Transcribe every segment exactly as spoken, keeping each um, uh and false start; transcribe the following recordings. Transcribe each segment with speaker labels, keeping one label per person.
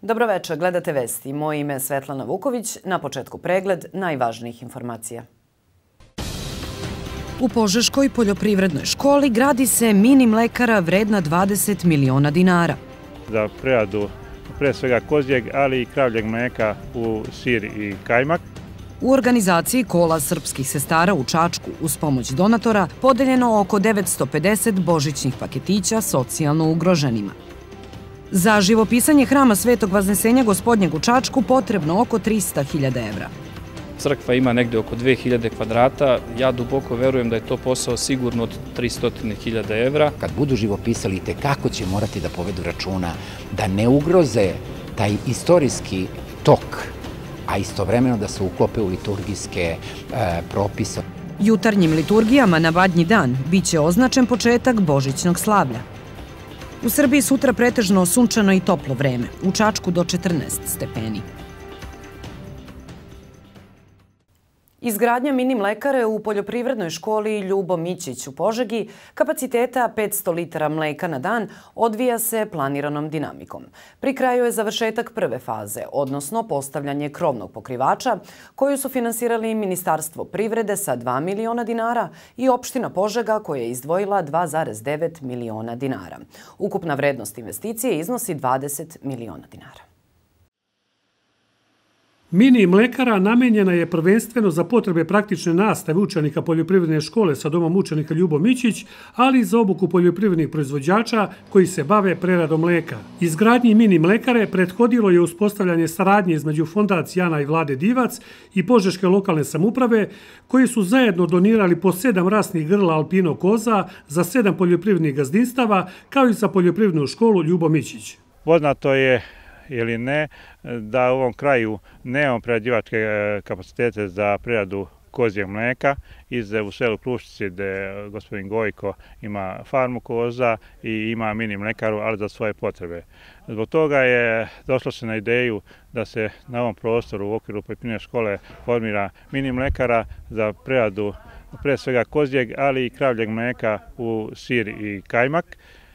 Speaker 1: Dobroveče, gledate vesti. Moje ime je Svetlana Vuković. Na početku pregled najvažnijih informacija. U Požeškoj poljoprivrednoj školi gradi se mini mlekara vredna dvadeset miliona dinara.
Speaker 2: Za preradu pre svega kozjeg, ali i kravljeg mleka u sir i kajmak.
Speaker 1: U organizaciji Kola srpskih sestara u Čačku uz pomoć donatora podeljeno oko devetsto pedeset božićnih paketića socijalno ugroženima. Za živopisanje hrama Svetog Vaznesenja Gospodnjeg u Čačku potrebno oko trista hiljada evra.
Speaker 3: Crkva ima negde oko dve hiljade kvadrata. Ja duboko verujem da je to posao sigurno od tristo hiljada evra.
Speaker 4: Kad budu živopisali, tekako će morati da povedu računa da ne ugroze taj istorijski tok, a istovremeno da se uklope u liturgijske e, propise.
Speaker 1: Jutarnjim liturgijama na Badnji dan biće označen početak božićnog slavlja. U Srbiji sutra pretežno sunčano i toplo vreme, u Čačku do četrnaest stepeni. Izgradnja mini mlekare u poljoprivrednoj školi Ljubo Mićić u Požegi kapaciteta petsto litara mleka na dan odvija se planiranom dinamikom. Pri kraju je završetak prve faze, odnosno postavljanje krovnog pokrivača, koju su finansirali Ministarstvo privrede sa dva miliona dinara i opština Požega koja je izdvojila dva zarez devet miliona dinara. Ukupna vrednost investicije iznosi dvadeset miliona dinara.
Speaker 5: Mini mlekara namenjena je prvenstveno za potrebe praktične nastave učenika poljoprivredne škole sa domom učenika Ljubo Mićić, ali i za obuku poljoprivrednih proizvođača koji se bave preradom mleka. Izgradnji mini mlekare prethodilo je uspostavljanje saradnje između Fondacije Jana i Vlade Divac i Požeške lokalne samouprave, koji su zajedno donirali po sedam rasnih grla alpino koza za sedam poljoprivrednih gazdinstava, kao i za poljoprivrednu školu Ljubo Mićić.
Speaker 2: Poznato je ili ne, da u ovom kraju nemamo prerađivačke kapacitete za preradu kozjeg mleka. Izde u selu Kluščici gde gospodin Gojko ima farmu koza i ima mini mlekaru, ali za svoje potrebe. Zbog toga je došlo se na ideju da se na ovom prostoru u okviru poljoprivredne škole formira mini mlekara za preradu pre svega kozjeg, ali i kravljeg mleka u sir i kajmak.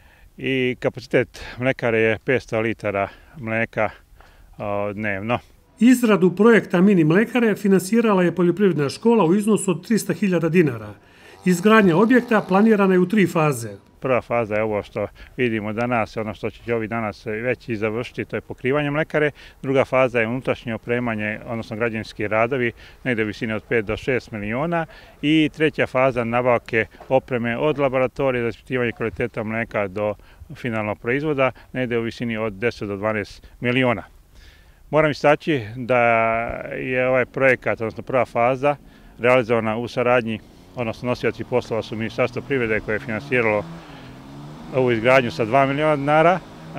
Speaker 2: I kapacitet mlekare je petsto litara mleka dnevno.
Speaker 5: Izradu projekta mini mlekare finansirala je poljoprivredna škola u iznosu od trista hiljada dinara. Izgradnja objekta planirana je u tri faze.
Speaker 2: Prva faza je ovo što vidimo danas, ono što će ovi danas već i završiti, to je pokrivanje mlekare. Druga faza je unutrašnje opremanje, odnosno građevinski radovi, negde u visini od pet do šest miliona. I treća faza nabavke opreme od laboratorije za ispitivanje kvaliteta mleka do finalnog proizvoda, negde u visini od deset do dvanaest miliona. Moram istaći da je ovaj projekat, odnosno prva faza, realizovana u saradnji, odnosno nosioci poslova su Ministarstvo privrede koje je finansiralo ovu izgradnju sa dva miliona dinara,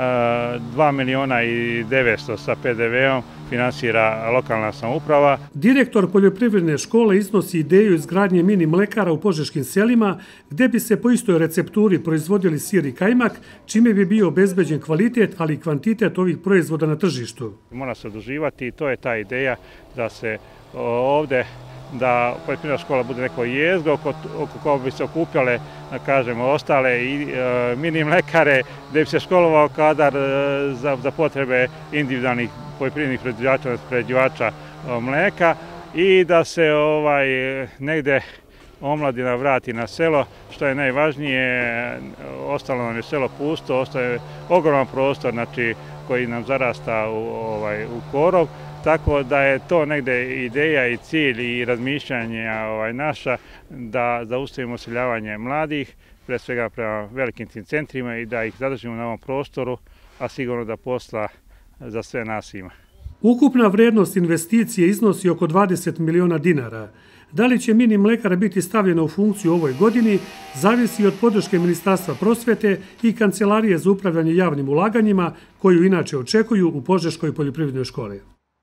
Speaker 2: dva miliona i devetsto sa pe de veom finansira lokalna samouprava.
Speaker 5: Direktor poljoprivredne škole iznosi ideju izgradnje mini mlekara u požeškim selima, gde bi se po istoj recepturi proizvodili sir i kajmak, čime bi bio obezbeđen kvalitet, ali i kvantitet ovih proizvoda na tržištu.
Speaker 2: Mora se oduživati i to je ta ideja da se ovde da poljoprivredna škola bude neko jezgo oko, oko koja bi se okupljale, da kažemo, ostale i e, mini mlekare, gde bi se školovao kadar e, za, za potrebe individualnih poljoprivrednih proizvođača, prerađivača e, mleka i da se ovaj negde omladina vrati na selo, što je najvažnije. Ostalo nam je selo pusto, ostaje ogroman prostor, znači, koji nam zarasta u, ovaj, u korov. Tako da je to negde ideja i cilj i razmišljanje ovaj, naša da zaustavimo useljavanje mladih, pre svega prema velikim tim centrima i da ih zadržimo na ovom prostoru, a sigurno da posla za sve nas ima.
Speaker 5: Ukupna vrednost investicije iznosi oko dvadeset miliona dinara. Da li će mini mlekara biti stavljena u funkciju u ovoj godini, zavisi od podrške Ministarstva prosvete i Kancelarije za upravljanje javnim ulaganjima, koju inače očekuju u Požeškoj poljoprivrednoj školi.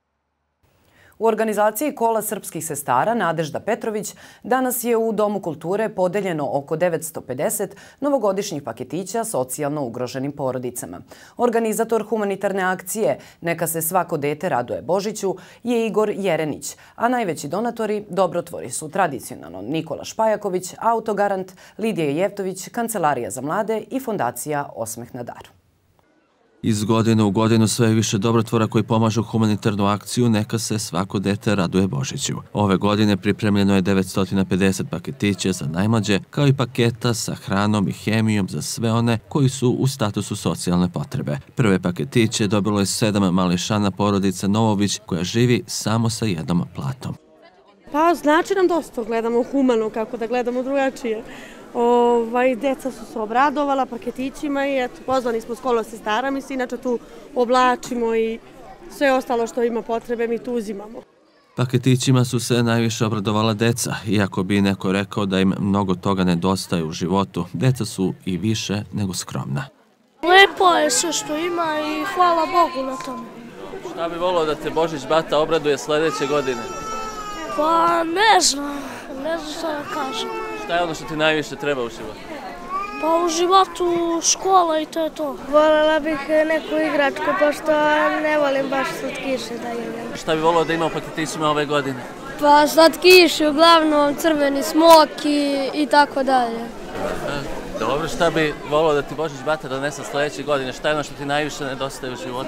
Speaker 1: U organizaciji Kola srpskih sestara Nadežda Petrović danas je u Domu kulture podeljeno oko devetsto pedeset novogodišnjih paketića socijalno ugroženim porodicama. Organizator humanitarne akcije Neka se svako dete raduje Božiću je Igor Jerenić, a najveći donatori dobrotvori su tradicionalno Nikola Špajaković, Autogarant, Lidija Jevtović, Kancelarija za mlade i Fondacija Osmeh na dar.
Speaker 6: Iz godine u godinu sve je više dobrotvora koji pomažu humanitarnu akciju Neka se svako dete raduje Božiću. Ove godine pripremljeno je devetsto pedeset paketića za najmlađe, kao i paketa sa hranom i hemijom za sve one koji su u statusu socijalne potrebe. Prve paketiće dobilo je sedam mališana porodice Novović koja živi samo sa jednom platom.
Speaker 7: Pa znači nam dosta, gledamo humano, kako da gledamo drugačije. Ovaj, deca su se obradovala paketićima i eto, pozvani smo skolo sestara, mi se inače tu oblačimo i sve ostalo što ima potrebe mi tu uzimamo.
Speaker 6: Paketićima su se najviše obradovala deca, iako bi neko rekao da im mnogo toga nedostaje u životu, deca su i više nego skromna.
Speaker 8: Lepo je sve što ima i hvala Bogu na tome.
Speaker 9: Šta bi volio da te Božić bata obraduje sledeće godine?
Speaker 8: Pa ne znam, ne znam šta da kažem.
Speaker 9: Šta je ono što ti najviše treba u životu?
Speaker 8: Pa u životu škola i to je to.
Speaker 10: Voljela bih neku igračku, pošto ne volim baš slatkiše da imam.
Speaker 9: Šta bi volio da ima u paketićima ove godine?
Speaker 10: Pa slatkiši, uglavnom crveni smoki i tako dalje.
Speaker 9: Dobro, šta bi volio da ti Božić bata donese sledeće godine? Šta je ono što ti najviše nedostaje u životu?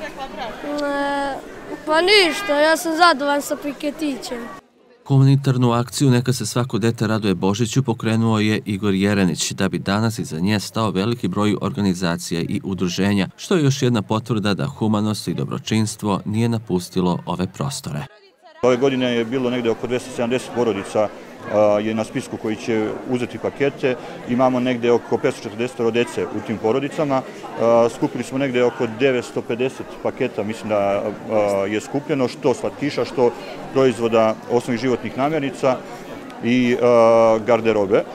Speaker 10: E, pa ništa, ja sam zadovoljan sa paketićem.
Speaker 6: Humanitarnu akciju Neka se svako dete raduje Božiću pokrenuo je Igor Jerenić, da bi danas iza nje stao veliki broj organizacija i udruženja, što je još jedna potvrda da humanost i dobročinstvo nije napustilo ove prostore.
Speaker 11: Ove godine je bilo negde oko dvesta sedamdeset porodica je na spisku koji će uzeti pakete. Imamo negde oko petsto četrdeset dece u tim porodicama. Skupili smo negde oko devetsto pedeset paketa, mislim da je skupljeno, što slatkiša, što proizvoda osnovnih životnih namirnica i garderobe.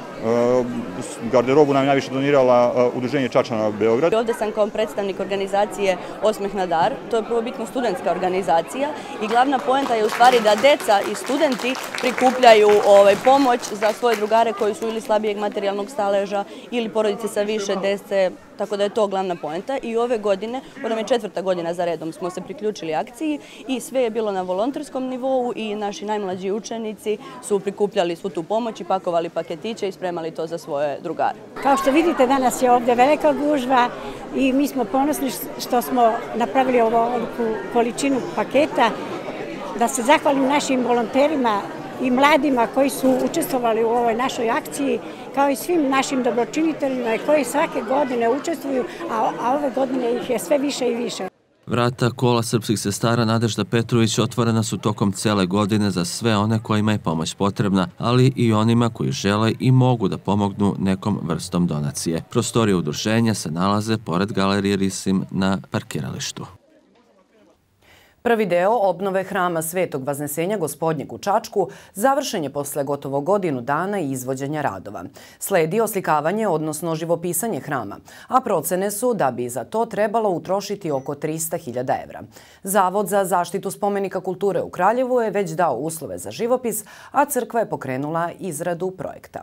Speaker 11: Garderobu nam je najviše donirala Udruženje Čačana Beograd.
Speaker 12: Ovde sam kao predstavnik organizacije Osmeh na dar, to je prvobitno studentska organizacija i glavna poenta je u stvari da deca i studenti prikupljaju ovaj, pomoć za svoje drugare koji su ili slabijeg materijalnog staleža ili porodice sa više dece, tako da je to glavna poenta. I ove godine, ovo nam je četvrta godina za redom, smo se priključili akciji i sve je bilo na volonterskom nivou i naši najmlađi učenici su prikupljali svu tu pomoć i pakovali paketiće i spremali to za svoje drugare.
Speaker 13: Kao što vidite, danas je ovde velika gužva i mi smo ponosni što smo napravili ovoliku količinu paketa. Da se zahvalim našim volonterima i mladima koji su učestvovali u ovoj našoj akciji, kao i svim našim dobročiniteljima koji svake godine učestvuju, a, a ove godine ih je sve više i više.
Speaker 6: Vrata kola srpskih sestara Nadežda Petrović otvorena su tokom cele godine za sve one kojima je pomoć potrebna, ali i onima koji žele i mogu da pomognu nekom vrstom donacije. Prostorije udruženja se nalaze pored galerije Risim na parkiralištu.
Speaker 1: Prvi deo obnove hrama Svetog Vaznesenja Gospodnjeg u Čačku završen je posle gotovo godinu dana i izvođenja radova. Sledi oslikavanje, odnosno živopisanje hrama, a procene su da bi za to trebalo utrošiti oko trista hiljada evra. Zavod za zaštitu spomenika kulture u Kraljevu je već dao uslove za živopis, a crkva je pokrenula izradu projekta.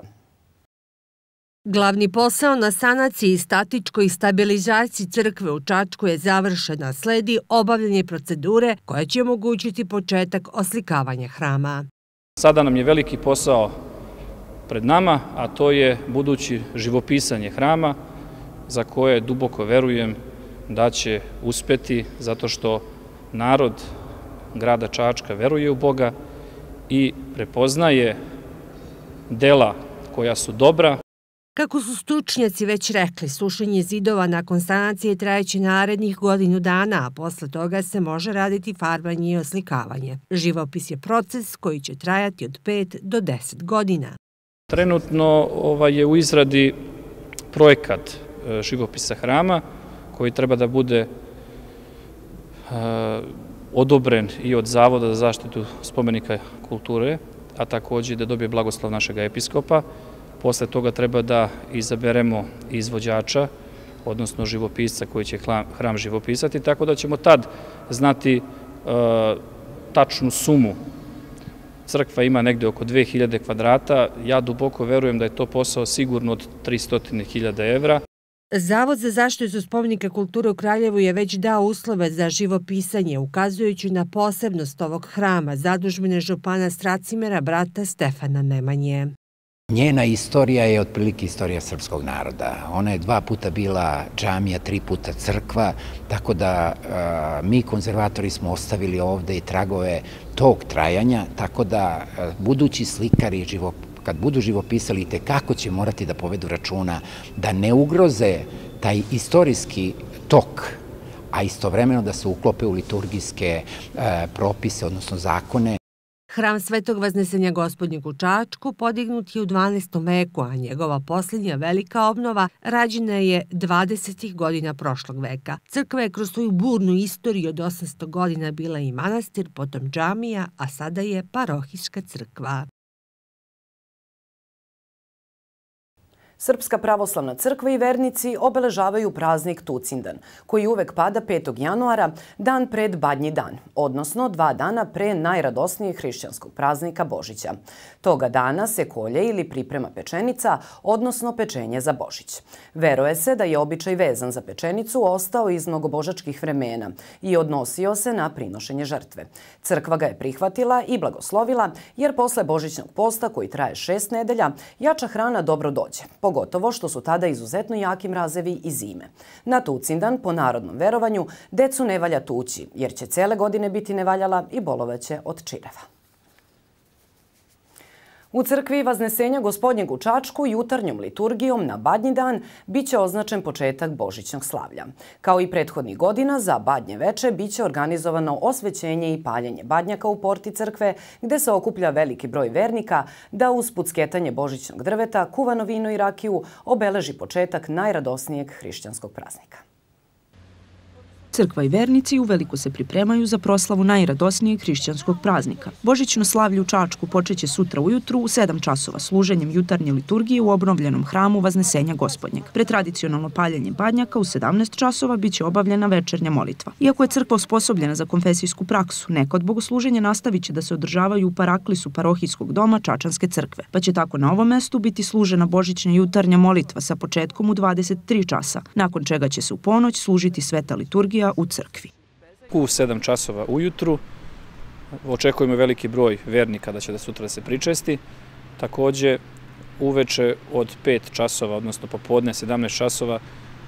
Speaker 14: Glavni posao na sanaciji i statičkoj stabilizaciji crkve u Čačku je završena, sledi obavljanje procedure koja će omogućiti početak oslikavanja hrama.
Speaker 3: Sada nam je veliki posao pred nama, a to je budući živopisanje hrama za koje duboko verujem da će uspeti zato što narod grada Čačka veruje u Boga i prepoznaje dela koja su dobra.
Speaker 14: Kako su stručnjaci već rekli, sušenje zidova nakon sanacije trajeće narednih godinu dana, a posle toga se može raditi farbanje i oslikavanje. Živopis je proces koji će trajati od pet do deset godina.
Speaker 3: Trenutno je u izradi projekat živopisa hrama koji treba da bude odobren i od Zavoda za zaštitu spomenika kulture, a takođe da dobije blagoslov našeg episkopa. Posle toga treba da izaberemo izvođača, odnosno živopisca koji će hram živopisati, tako da ćemo tad znati tačnu sumu. Crkva ima negde oko dve hiljade kvadrata, ja duboko verujem da je to posao sigurno od tristo hiljada evra.
Speaker 14: Zavod za zaštitu spomenika kulture u Kraljevu je već dao uslove za živopisanje, ukazujući na posebnost ovog hrama, zadužbine župana Stracimira, brata Stefana Nemanje.
Speaker 4: Njena istorija je otprilike istorija srpskog naroda. Ona je dva puta bila džamija, tri puta crkva, tako da mi konzervatori smo ostavili ovde i tragove tog trajanja, tako da budući slikari kad budu živopisali i tekako će morati da povedu računa da ne ugroze taj istorijski tok, a istovremeno da se uklope u liturgijske propise, odnosno zakone.
Speaker 14: Hram Svetog Vaznesenja Gospodnjeg u Čačku podignut je u dvanaestom veku, a njegova posljednja velika obnova rađena je dvadesetih godina prošlog veka. Crkva je kroz svoju burnu istoriju od osamsto godina bila i manastir, potom džamija, a sada je parohijska crkva.
Speaker 1: Srpska pravoslavna crkva i vernici obeležavaju praznik Tucindan, koji uvek pada petog januara, dan pred Badnji dan, odnosno dva dana pre najradosnijeg hrišćanskog praznika Božića. Toga dana se kolje ili priprema pečenica, odnosno pečenje za Božić. Veruje se da je običaj vezan za pečenicu ostao iz mnogobožačkih vremena i odnosio se na prinošenje žrtve. Crkva ga je prihvatila i blagoslovila, jer posle Božićnog posta, koji traje šest nedelja, jača hrana dobro dođe, pogotovo što su tada izuzetno jaki mrazevi i zime. Na Tucindan, po narodnom verovanju, decu ne valja tući, jer će cele godine biti nevaljala i bolovaće od čireva. U crkvi Vaznesenja Gospodnjeg u Čačku jutarnjom liturgijom na Badnji dan biće označen početak Božićnog slavlja. Kao i prethodnih godina, za Badnje veče biće organizovano osvećenje i paljenje badnjaka u porti crkve, gde se okuplja veliki broj vernika da uz pucketanje božićnog drveta, kuvano vino i rakiju obeleži početak najradosnijeg hrišćanskog praznika.
Speaker 15: Crkva i vernici uveliko se pripremaju za proslavu najradosnijeg hrišćanskog praznika. Božićno slavlje u Čačku počeće sutra ujutru u sedam časova služenjem jutarnje liturgije u obnovljenom hramu Vaznesenja Gospodnjeg. Pre tradicionalno paljenje badnjaka u sedamnaest časova biće obavljena večernja molitva. Iako je crkva osposobljena za konfesijsku praksu, neka od bogosluženja nastavit će da se održavaju u paraklisu parohijskog doma Čačanske crkve, pa će tako na ovom mestu biti služena božićna jutarnja molitva sa početkom u dvadeset tri časa, nakon čega će se u ponoć služiti sveta liturgija u crkvi.
Speaker 3: U sedam časova ujutru očekujemo veliki broj vernika da će da sutra se pričesti. Takođe, uveče od pet časova, odnosno popodne sedamnaest časova,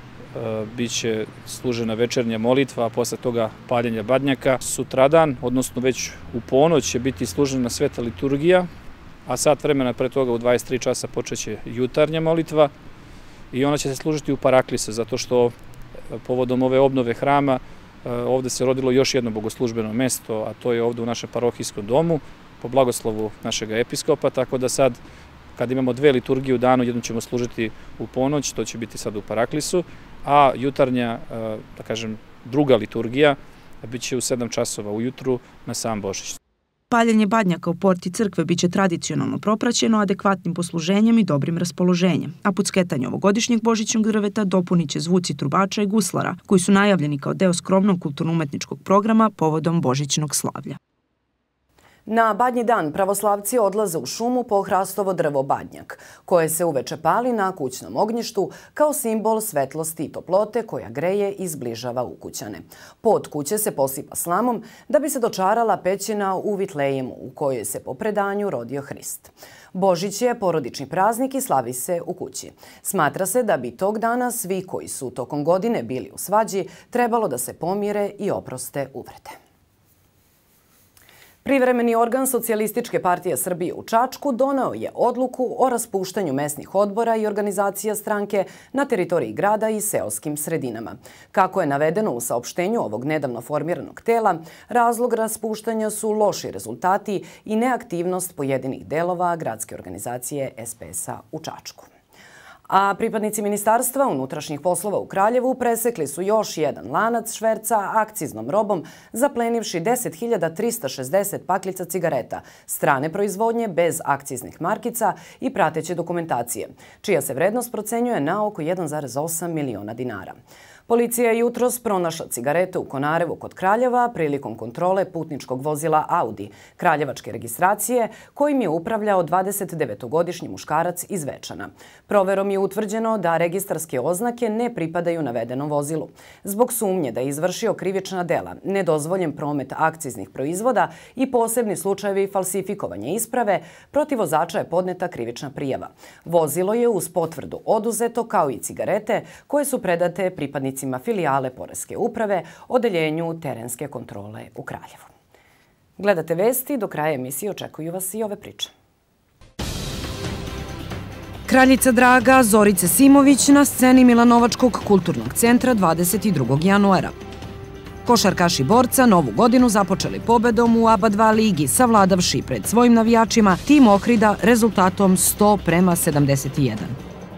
Speaker 3: biće služena večernja molitva, a posle toga paljenja badnjaka. Sutradan, odnosno već u ponoć, će biti služena sveta liturgija, a sat vremena pre toga u dvadeset tri časa počeće jutarnja molitva i ona će se služiti u paraklisu, zato što povodom ove obnove hrama ovde se rodilo još jedno bogoslužbeno mesto, a to je ovde u našem parohijskom domu, po blagoslovu našeg episkopa, tako da sad, kad imamo dve liturgije u danu, jednu ćemo služiti u ponoć, to će biti sad u paraklisu, a jutarnja, da kažem, druga liturgija biće u sedam časova ujutru na sam Božić.
Speaker 15: Paljenje badnjaka u porti crkve biće tradicionalno propraćeno adekvatnim posluženjem i dobrim raspoloženjem, a pucketanje ovogodišnjeg božićnog drveta dopunit će zvuci trubača i guslara, koji su najavljeni kao deo skromnog kulturno-umetničkog programa povodom božićnog slavlja.
Speaker 1: Na Badnji dan pravoslavci odlaze u šumu po hrastovo drvo badnjak, koje se uveče pali na kućnom ognjištu kao simbol svetlosti i toplote koja greje i zbližava ukućane. Pod kuće se posipa slamom da bi se dočarala pećina u Vitlejemu u kojoj se po predanju rodio Hrist. Božić je porodični praznik i slavi se u kući. Smatra se da bi tog dana svi koji su tokom godine bili u svađi trebalo da se pomire i oproste uvrede. Privremeni organ Socijalističke partije Srbije u Čačku doneo je odluku o raspuštanju mesnih odbora i organizacija stranke na teritoriji grada i seoskim sredinama. Kako je navedeno u saopštenju ovog nedavno formiranog tela, razlog raspuštanja su loši rezultati i neaktivnost pojedinih delova gradske organizacije S P S-a u Čačku. A pripadnici Ministarstva unutrašnjih poslova u Kraljevu presekli su još jedan lanac šverca akciznom robom, zaplenivši deset hiljada trista šezdeset paklica cigareta strane proizvodnje bez akciznih markica i prateće dokumentacije, čija se vrednost procenjuje na oko jedan zarez osam miliona dinara. Policija je jutros pronašla cigarete u Konarevu kod Kraljeva prilikom kontrole putničkog vozila Audi, kraljevačke registracije, kojim je upravljao dvadesetdevetogodišnji muškarac iz Večana. Proverom i je utvrđeno da registarske oznake ne pripadaju navedenom vozilu. Zbog sumnje da je izvršio krivična dela, nedozvoljen promet akciznih proizvoda i posebni slučajevi falsifikovanja isprave, protiv vozača je podneta krivična prijava. Vozilo je uz potvrdu oduzeto kao i cigarete koje su predate pripadnicima filijale Poreske uprave, odeljenju terenske kontrole u Kraljevu. Gledate vesti, do kraja emisije očekuju vas i ove priče. Kraljica Draga Zorice Simović na sceni Milanovačkog kulturnog centra dvadeset drugog januara. Košarkaši Borca novu godinu započeli pobedom u A B A dva ligi, savladavši pred svojim navijačima tim Ohrida rezultatom sto prema sedamdeset jedan.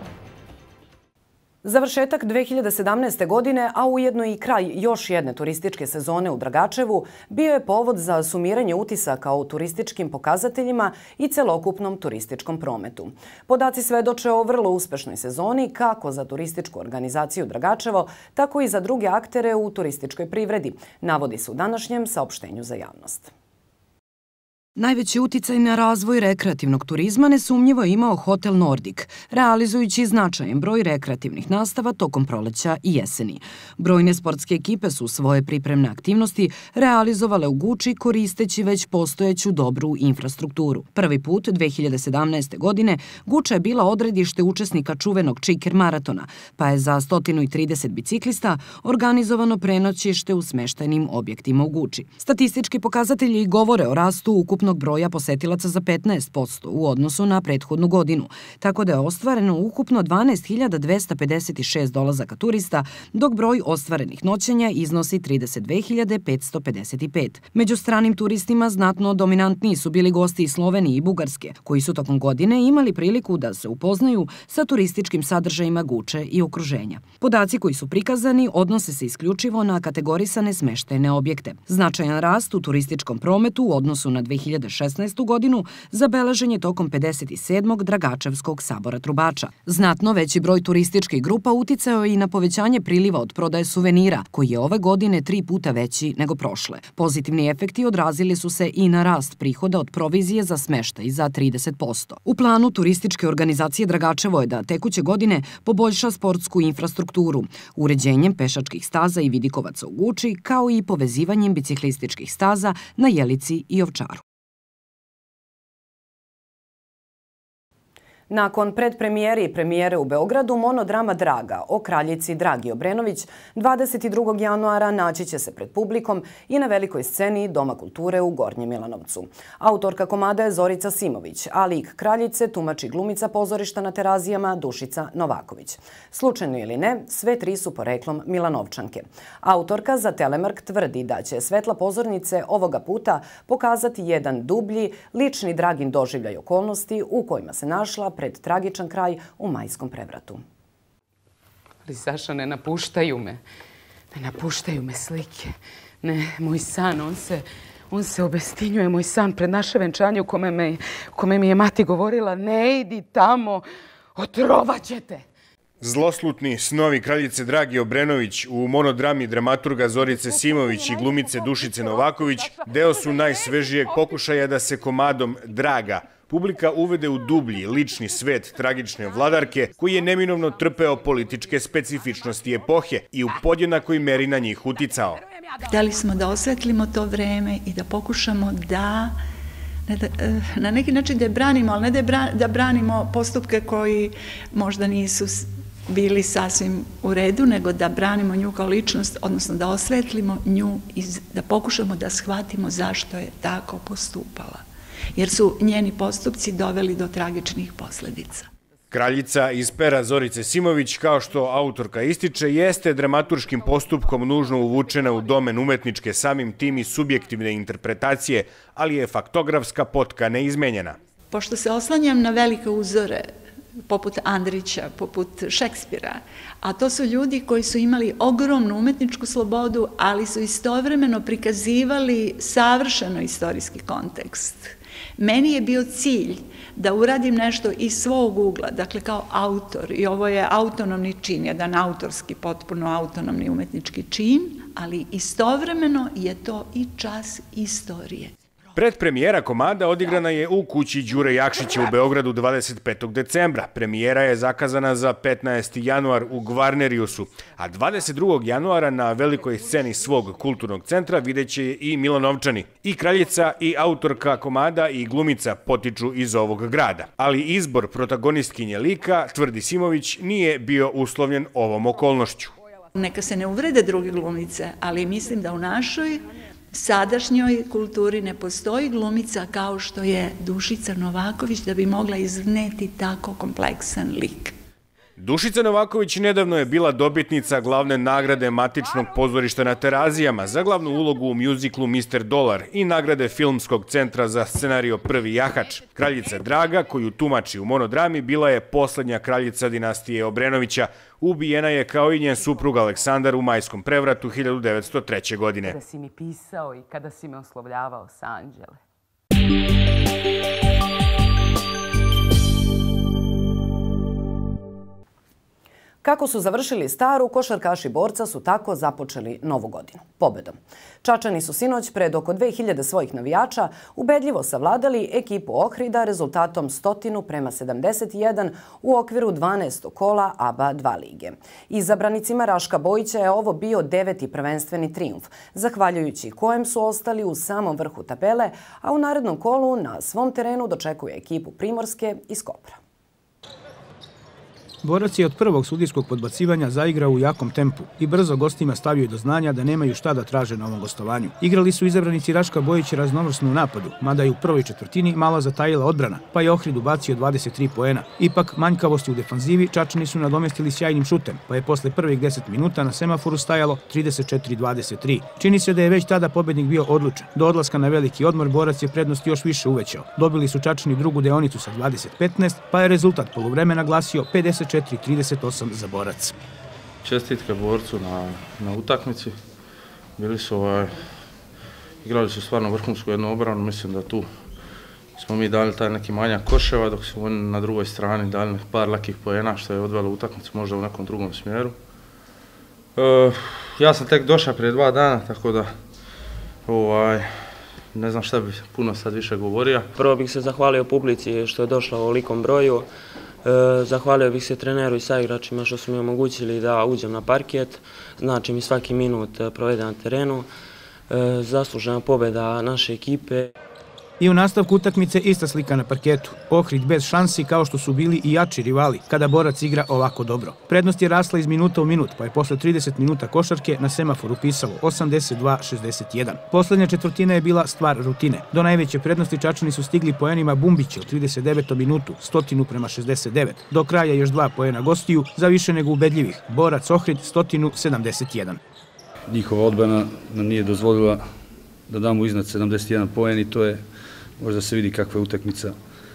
Speaker 1: Završetak dve hiljade sedamnaeste. godine, a ujedno i kraj još jedne turističke sezone u Dragačevu, bio je povod za sumiranje utisaka o turističkim pokazateljima i celokupnom turističkom prometu. Podaci svedoče o vrlo uspešnoj sezoni kako za turističku organizaciju Dragačevo, tako i za druge aktere u turističkoj privredi, navodi se u današnjem saopštenju za javnost. Najveći uticaj na razvoj rekreativnog turizma nesumnjivo je imao Hotel Nordik, realizujući značajan broj rekreativnih nastava tokom proleća i jeseni. Brojne sportske ekipe su svoje pripremne aktivnosti realizovale u Guči koristeći već postojeću dobru infrastrukturu. Prvi put dve hiljade sedamnaeste. godine Guča je bila odredište učesnika čuvenog Čiker maratona, pa je za sto trideset biciklista organizovano prenoćište u smeštajnim objektima u Guči. Statistički pokazatelji govore o rastu ukupnog broja posetilaca za petnaest posto u odnosu na prethodnu godinu, tako da je ostvareno ukupno dvanaest hiljada dvesta pedeset šest dolazaka turista, dok broj ostvarenih noćenja iznosi trideset dve hiljade petsto pedeset pet. Među stranim turistima znatno dominantniji su bili gosti iz Slovenije i Bugarske, koji su tokom godine imali priliku da se upoznaju sa turističkim sadržajima Guče i okruženja. Podaci koji su prikazani odnose se isključivo na kategorisane smeštajne objekte. Značajan rast u turističkom prometu u odnosu na dve hiljade šesnaestu. godinu zabeležen je tokom pedeset sedmog Dragačevskog sabora trubača. Znatno veći broj turističkih grupa uticao je i na povećanje priliva od prodaje suvenira, koji je ove godine tri puta veći nego prošle. Pozitivni efekti odrazili su se i na rast prihoda od provizije za smeštaj za trideset posto. U planu turističke organizacije Dragačevo je da tekuće godine poboljša sportsku infrastrukturu, uređenjem pešačkih staza i vidikovaca u Guči, kao i povezivanjem biciklističkih staza na Jelici i Ovčaru. Nakon predpremijere i premijere u Beogradu, monodrama Draga o kraljici Dragi Obrenović dvadeset drugog januara naći će se pred publikom i na velikoj sceni Doma kulture u Gornjem Milanovcu. Autorka komada je Zorica Simović, a lik kraljice tumači glumica pozorišta na Terazijama Dušica Novaković. Slučajno ili ne, sve tri su poreklom Milanovčanke. Autorka za Telemark tvrdi da će svetla pozornice ovoga puta pokazati jedan dublji, lični Dragin doživljaj okolnosti u kojima se našla pred tragičan kraj u majskom prevratu.
Speaker 16: Ali Saša, ne napuštaju me. Ne napuštaju me slike. Ne, moj san, on se, on se obestinjuje. Moj san pred naše venčanje u kome, me, u kome mi je mati govorila ne idi tamo, otrovaćete.
Speaker 17: Zloslutni snovi kraljice Dragi Obrenović u monodrami dramaturga Zorice Simović i glumice Dušice Novaković deo su najsvežijeg pokušaja da se komadom Draga publika uvede u dublji, lični svet tragične vladarke koji je neminovno trpeo političke specifičnosti epohe i u podjednakoj meri na njih uticao.
Speaker 18: Hteli smo da osvetlimo to vreme i da pokušamo da na neki način da je branimo, ali ne da branimo postupke koji možda nisu bili sasvim u redu, nego da branimo nju kao ličnost, odnosno da osvetlimo nju i da pokušamo da shvatimo zašto je tako postupala. Jer su njeni postupci doveli do tragičnih posledica.
Speaker 17: Kraljica iz pera Zorice Simović, kao što autorka ističe, jeste dramaturškim postupkom nužno uvučena u domen umetničke samim tim i subjektivne interpretacije, ali je faktografska potka neizmenjena.
Speaker 18: Pošto se oslanjam na velike uzore, poput Andrića, poput Šekspira, a to su ljudi koji su imali ogromnu umetničku slobodu, ali su istovremeno prikazivali savršeno istorijski kontekst. Meni je bio cilj da uradim nešto iz svog ugla, dakle kao autor, i ovo je autonomni čin, jedan autorski, potpuno autonomni umetnički čin, ali istovremeno je to i čas istorije.
Speaker 17: Predpremijera komada odigrana je u kući Đure Jakšića u Beogradu dvadeset petog decembra. Premijera je zakazana za petnaesti januar u Gvarneriusu, a dvadeset drugog januara na velikoj sceni svog kulturnog centra videće je i Milanovčani. I kraljica i autorka komada i glumica potiču iz ovog grada. Ali izbor protagonistkinje lika, tvrdi Simović, nije bio uslovljen ovom okolnošću.
Speaker 18: Neka se ne uvrede druge glumice, ali mislim da u našoj sadašnjoj kulturi ne postoji glumica kao što je Dušica Novaković da bi mogla izneti tako kompleksan lik.
Speaker 17: Dušica Novaković nedavno je bila dobitnica glavne nagrade Matičnog pozorišta na Terazijama za glavnu ulogu u mjuziklu mister Dolar i nagrade Filmskog centra za scenario Prvi jahač. Kraljica Draga, koju tumači u monodrami, bila je poslednja kraljica dinastije Obrenovića. Ubijena je kao i njen suprug Aleksandar u majskom prevratu hiljadu devetsto treće. godine.
Speaker 16: Kada si mi pisao i kada si me oslovljavao sa anđele.
Speaker 1: Kako su završili staru, košarkaši Borca su tako započeli novu godinu. Pobedom. Čačani su sinoć pred oko dve hiljade svojih navijača ubedljivo savladali ekipu Ohrida rezultatom sto prema sedamdeset jedan u okviru dvanaestog kola A B A dva lige. Izabranicima Raška Bojića je ovo bio deveti prvenstveni trijumf, zahvaljujući kojem su ostali u samom vrhu tabele, a u narednom kolu na svom terenu dočekuje ekipu Primorske iz Kopra.
Speaker 19: Borac je od prvog sudijskog podbacivanja zaigrao u jakom tempu i brzo gostima stavio do znanja da nemaju šta da traže na ovom gostovanju. Igrali su izabranici Raška Bojića raznovrsno u napadu, mada je u prvoj četvrtini malo zatajila odbrana, pa je Ohrid ubacio dvadeset tri poena. Ipak, manjkavosti u defanzivi Čačani su nadomestili sjajnim šutem, pa je posle prvih deset minuta na semaforu stajalo trideset četiri dvadeset tri. Čini se da je već tada pobednik bio odlučan. Do odlaska na veliki odmor Borac je prednost još više uvećao. Dobili su Čačani drugu deonicu sa dvadeset petnaest, pa je rezultat poluvremena glasio pedeset četiri trideset osam za Borac.
Speaker 3: Čestitke Borcu na, na utakmici. Bili su, ovaj, igrali su stvarno vrhunsku jednu obranu. Mislim da tu smo mi dali taj neki manjak koševa, dok su oni na drugoj strani dali par lakih poena što je odvelo utakmicu možda u nekom drugom smjeru. E, ja sam tek došao prije dva dana, tako da ovaj, ne znam šta bih puno sad više govorio.
Speaker 20: Prvo bih se zahvalio publici što je došla u ovolikom broju. E, zahvalio bih se treneru i saigračima što su mi omogućili da uđem na parket. Znači mi svaki minut provede na terenu. E, zaslužena pobjeda naše ekipe.
Speaker 19: I u nastavku utakmice ista slika na parketu. Ohrid bez šansi kao što su bili i jači rivali kada Borac igra ovako dobro. Prednost je rasla iz minuta u minut, pa je posle trideset minuta košarke na semaforu pisalo osamdeset dva šezdeset jedan. Poslednja četvrtina je bila stvar rutine. Do najveće prednosti Čačani su stigli poenima Bumbića u trideset devetom minutu, sto prema šezdeset devet. Do kraja još dva poena gostiju za više nego ubedljivih. Borac Ohrid sto sedamdeset jedan.
Speaker 21: Njihova odbrana nam nije dozvolila da damo iznad sedamdeset jedan poen i to je možda se vidi kakva je utakmica.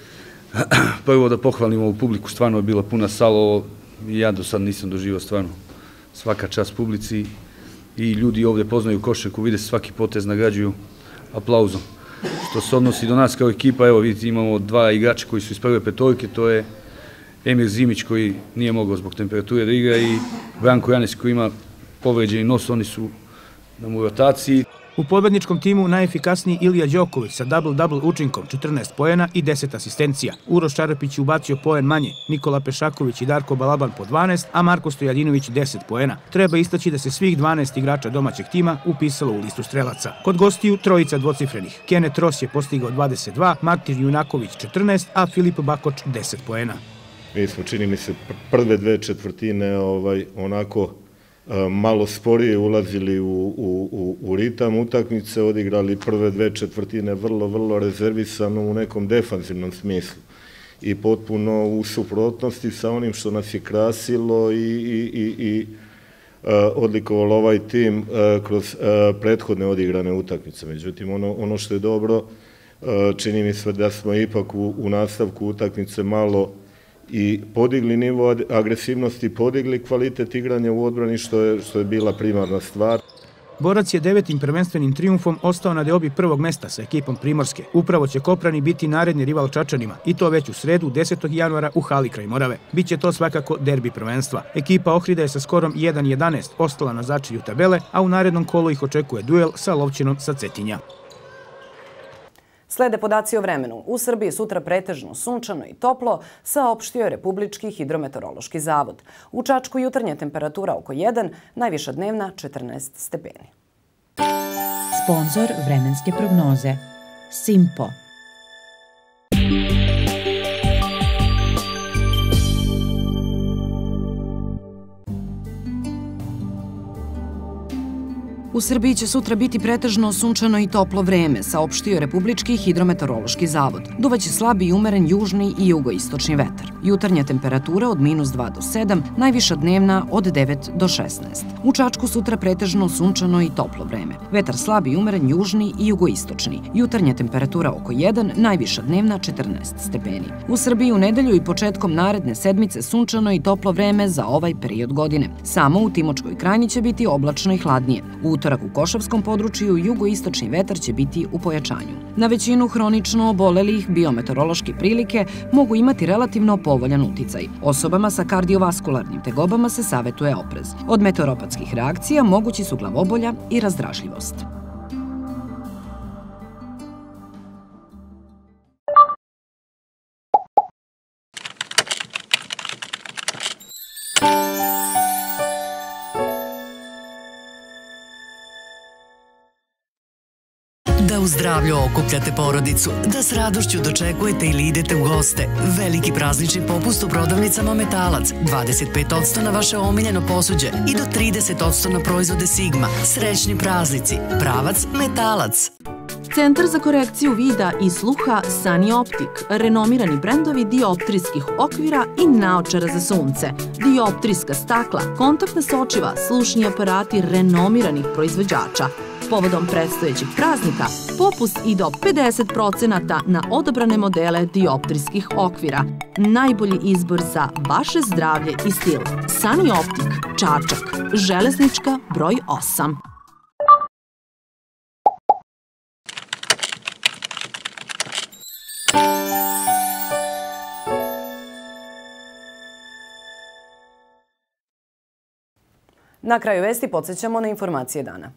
Speaker 21: Prvo da pohvalim ovu publiku, stvarno je bila puna sala, ovo ja do sad nisam doživao stvarno. Svaka čast publici i ljudi ovdje poznaju košarku, vide se svaki potez, nagrađuju aplauzom. Što se odnosi do nas kao ekipa, evo vidite imamo dva igrača koji su iz prve petorke, to je Emir Zimić koji nije mogao zbog temperature da igra i Branko Janes koji ima povređeni nos, oni su nam u rotaciji.
Speaker 19: U pobedničkom timu najefikasniji Ilija Đoković sa double-double učinkom četrnaest poena i deset asistencija. Uroš Čarapić je ubacio poen manje, Nikola Pešaković i Darko Balaban po dvanaest, a Marko Stojadinović deset poena. Treba istaći da se svih dvanaest igrača domaćeg tima upisalo u listu strelaca. Kod gostiju trojica dvocifrenih. Kenet Ros je postigao dvadeset dva, Martin Junaković četrnaest, a Filip Bakoč deset poena.
Speaker 22: Mi smo, čini mi se, prve dve četvrtine ovaj, onako malo sporije ulazili u, u, u ritam utakmice, odigrali prve dve četvrtine vrlo, vrlo rezervisano u nekom defanzivnom smislu i potpuno u suprotnosti sa onim što nas je krasilo i, i, i, i odlikovalo ovaj tim kroz prethodne odigrane utakmice. Međutim, ono, ono što je dobro, čini mi se da smo ipak u, u nastavku utakmice malo i podigli nivo agresivnosti, podigli kvalitet igranja u odbrani, što je, što je bila primarna stvar.
Speaker 19: Borac je devetim prvenstvenim trijumfom ostao na deobi prvog mesta sa ekipom Primorske. Upravo će Koprani biti naredni rival Čačanima i to već u sredu desetog januara u hali kraj Morave. Biće to svakako derbi prvenstva. Ekipa Ohrida je sa skorom jedan jedanaest ostala na začelju tabele, a u narednom kolu ih očekuje duel sa Lovćenom sa Cetinja.
Speaker 1: Slede podaci o vremenu. U Srbiji sutra pretežno sunčano i toplo, saopštio je Republički hidrometeorološki zavod. U Čačku jutarnja temperatura oko jedan, najviša dnevna četrnaest stepeni.
Speaker 2: Sponzor vremenske prognoze Simpo.
Speaker 1: U Srbiji će sutra biti pretežno sunčano i toplo vreme, saopštio Republički hidrometeorološki zavod. Duvaće slabi i umeren južni i jugoistočni vetar. Jutarnja temperatura od minus dva do sedam, najviša dnevna od devet do šesnaest. U Čačku sutra pretežno sunčano i toplo vreme. Vetar slabi i umeren južni i jugoistočni. Jutarnja temperatura oko jedan, najviša dnevna četrnaest stepeni. U Srbiji u nedelju i početkom naredne sedmice sunčano i toplo vreme za ovaj period godine. Samo u Timočkoj krajini će biti oblačno i hladnije. U utorak u Košavskom području jugoistočni vetar će biti u pojačanju. Na većinu hronično obolelih biometeorološke prilike mogu imati relativno povoljan uticaj. Osobama sa kardiovaskularnim tegobama se savetuje oprez. Od meteoropatskih reakcija mogući su glavobolja i razdražljivost.
Speaker 5: Da u zdravlju okupljate porodicu, da s radošću dočekujete ili idete u goste. Veliki praznični popust u prodavnicama Metalac. dvadeset pet posto na vaše omiljeno posuđe i do trideset posto na proizvode Sigma. Srećni praznici. Pravac Metalac.
Speaker 15: Centar za korekciju vida i sluha Sunny Optik, renomirani brendovi dioptrijskih okvira i naočara za sunce, dioptrijska stakla, kontaktna sočiva, slušni aparati renomiranih proizvođača. Povodom predstojećih praznika, popust i do pedeset procenata na odabrane modele dioptrijskih okvira. Najbolji izbor za vaše zdravlje i stil. Sunny Optik, Čačak, Železnička, broj osam.
Speaker 1: Na kraju vesti podsjećamo na informacije dana.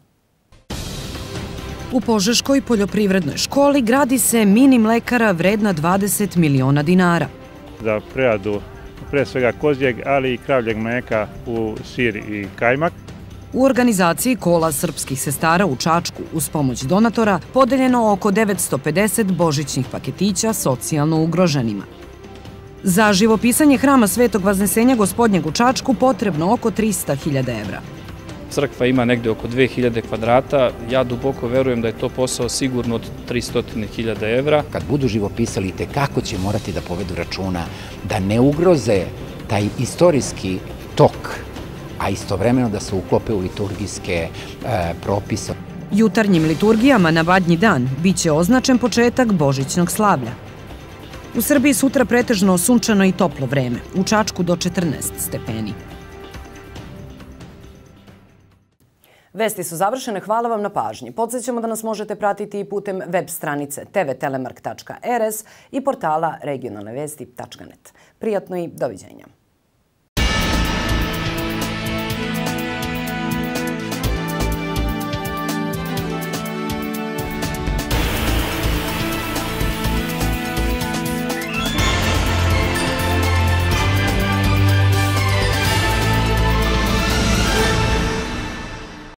Speaker 1: U Požeškoj poljoprivrednoj školi gradi se mini mlekara vredna dvadeset miliona dinara.
Speaker 23: Za preradu pre svega kozjeg, ali i kravljeg mleka u sir i kajmak.
Speaker 1: U organizaciji Kola srpskih sestara u Čačku uz pomoć donatora podeljeno oko devetsto pedeset božićnih paketića socijalno ugroženima. Za živopisanje hrama Svetog Vaznesenja Gospodnjeg u Čačku potrebno oko trista hiljada evra.
Speaker 3: Crkva ima negde oko dve hiljade kvadrata. Ja duboko verujem da je to posao sigurno od tristo hiljada evra.
Speaker 4: Kad budu živopisali, te kako će morati da povedu računa da ne ugroze taj istorijski tok, a istovremeno da se uklope u liturgijske propise.
Speaker 1: Jutarnjim liturgijama na Badnji dan biće označen početak božićnog slavlja. U Srbiji sutra pretežno sunčano i toplo vreme, u Čačku do četrnaest stepeni. Vesti su završene, hvala vam na pažnji. Podsjećamo da nas možete pratiti i putem web stranice t v telemark tačka r s i portala regionalne vesti tačka net. Prijatno i doviđenja.